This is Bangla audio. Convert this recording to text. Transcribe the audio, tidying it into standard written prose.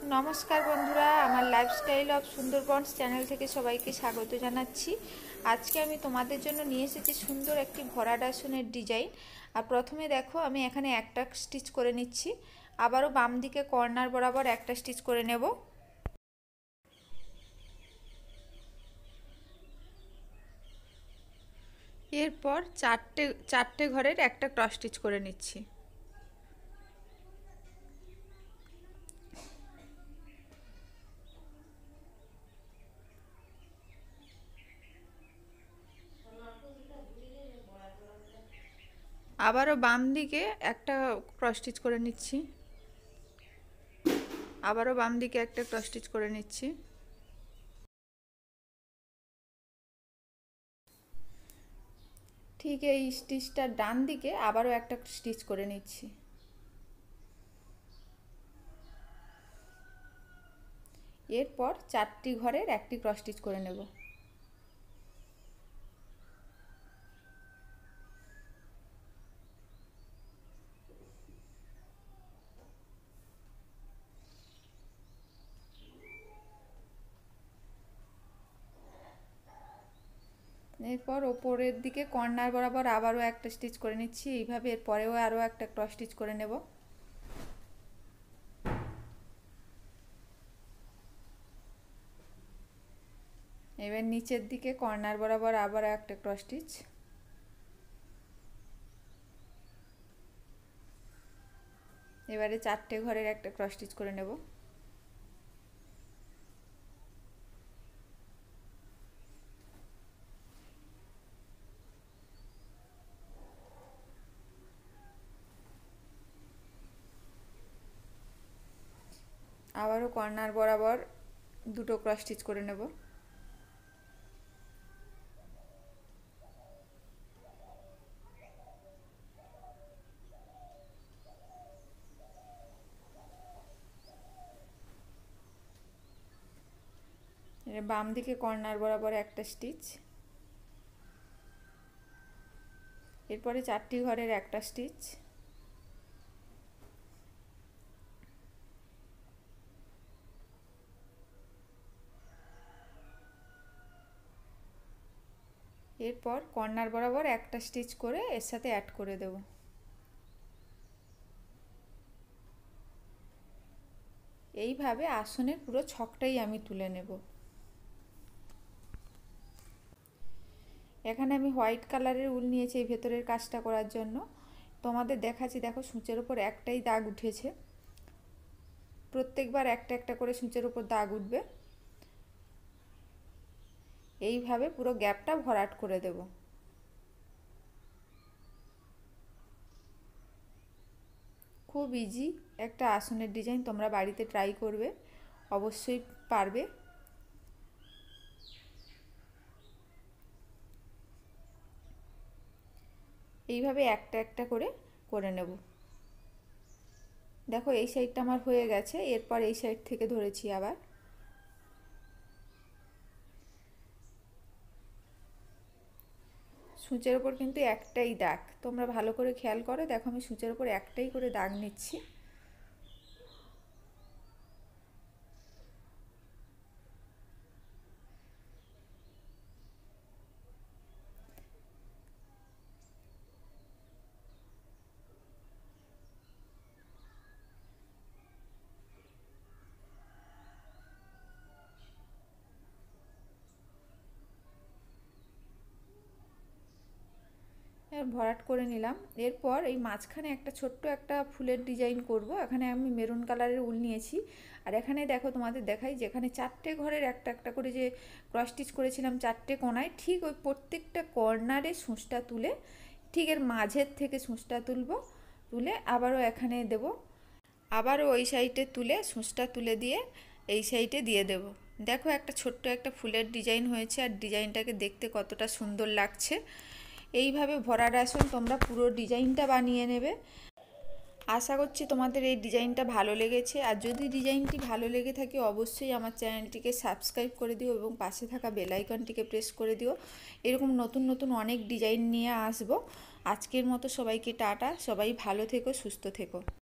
নমস্কার বন্ধুরা, আমার লাইফস্টাইল অফ সুন্দরবনস চ্যানেল থেকে সবাইকে স্বাগত জানাচ্ছি। আজকে আমি তোমাদের জন্য নিয়ে এসেছি সুন্দর একটি ভরাট আসনের ডিজাইন। আর প্রথমে দেখো আমি এখানে একটা স্টিচ করে নিচ্ছি, আবারও বাম দিকে কর্নার বরাবর একটা স্টিচ করে নেব। এরপর চারটে ঘরের একটা ক্রস স্টিচ করে নিচ্ছি। আবারও বাম দিকে একটা ক্রস স্টিচ করে নিচ্ছি, আবারও বাম দিকে একটা ক্রস স্টিচ করে নিচ্ছি। ঠিক এই স্টিচটার ডান দিকে আবারও একটা স্টিচ করে নিচ্ছি। এরপর চারটি ঘরের একটি ক্রস স্টিচ করে নেব। এরপর ওপরের দিকে কর্নার বরাবর আবারও একটা স্টিচ করে নিচ্ছি। এইভাবে এরপরেও আরও একটা ক্রস স্টিচ করে নেব। এবার নিচের দিকে কর্নার বরাবর আবার একটা ক্রস স্টিচ। এবারে চারটে ঘরের একটা ক্রস স্টিচ করে নেব। আবারও কর্নার বরাবর দুটো ক্রস স্টিচ করে নেব। বাম দিকে কর্নার বরাবর একটা স্টিচ। এরপরে চারটি ঘরের একটা স্টিচ। এরপর কর্নার বরাবর একটা স্টিচ করে এর সাথে অ্যাড করে দেব। এইভাবে আসনের পুরো ছকটাই আমি তুলে নেব। এখানে আমি হোয়াইট কালারের উল নিয়েছি এই ভেতরের কাজটা করার জন্য। তোমাদের দেখাচ্ছি, দেখো সূচের ওপর একটাই দাগ উঠেছে। প্রত্যেকবার একটা একটা করে সূচের ওপর দাগ উঠবে। এইভাবে পুরো গ্যাপটা ভরাট করে দেব। খুব ইজি একটা আসনের ডিজাইন, তোমরা বাড়িতে ট্রাই করবে, অবশ্যই পারবে। এইভাবে একটা একটা করে করে নেব। দেখো এই সাইডটা আমার হয়ে গেছে, এরপর এই সাইড থেকে ধরেছি আবার। সূচের ওপর কিন্তু একটাই দাগ, তোমরা ভালো করে খেয়াল করো। দেখো আমি সূচের ওপর একটাই করে দাগ নিচ্ছি। ভরাট করে নিলাম। এরপর এই মাঝখানে একটা ছোট্ট একটা ফুলের ডিজাইন করব। এখানে আমি মেরুন কালারের উল নিয়েছি। আর এখানে দেখো তোমাদের দেখাই, যেখানে চারটে ঘরের একটা একটা করে যে ক্রস স্টিচ করেছিলাম চারটে কোণায়, ঠিক ওই প্রত্যেকটা কর্নারে সূঁচটা তুলে ঠিক এর মাঝের থেকে সূঁচটা তুলে আবারও এখানে দেব। আবারও ওই সাইডে তুলে সূঁচটা তুলে দিয়ে এই সাইডে দিয়ে দেব। দেখো একটা ছোট্ট একটা ফুলের ডিজাইন হয়েছে, আর ডিজাইনটাকে দেখতে কতটা সুন্দর লাগছে। এইভাবে ভরাট আসন তোমরা পুরো ডিজাইনটা বানিয়ে নেবে। আশা করছি তোমাদের এই ডিজাইনটা ভালো লেগেছে। আর যদি ডিজাইনটি ভালো লেগে থাকে অবশ্যই আমার চ্যানেলটিকে সাবস্ক্রাইব করে দিও এবং পাশে থাকা বেল আইকনটিকে প্রেস করে দিও। এরকম নতুন নতুন অনেক ডিজাইন নিয়ে আসবো। আজকের মতো সবাইকে টাটা, সবাই ভালো থেকো, সুস্থ থেকো।